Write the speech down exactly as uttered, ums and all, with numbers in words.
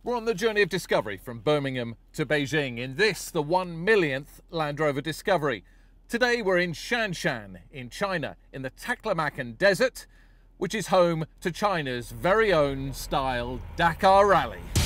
We're on the journey of discovery from Birmingham to Beijing in this, the one millionth Land Rover discovery. Today we're in Shanshan in China, in the Taklamakan Desert, which is home to China's very own style Dakar Rally.